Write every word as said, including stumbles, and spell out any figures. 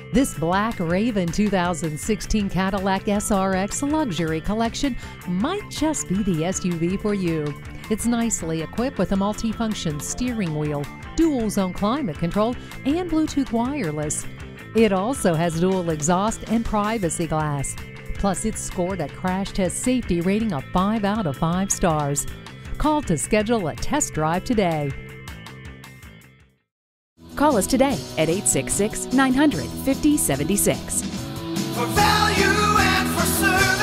This Black Raven two thousand sixteen Cadillac S R X Luxury Collection might just be the S U V for you. It's nicely equipped with a multi-function steering wheel, dual-zone climate control, and Bluetooth wireless. It also has dual exhaust and privacy glass. Plus, it's scored a crash test safety rating of five out of five stars. Call to schedule a test drive today. Call us today at eight six six, nine hundred, five oh seven six. For value and for service.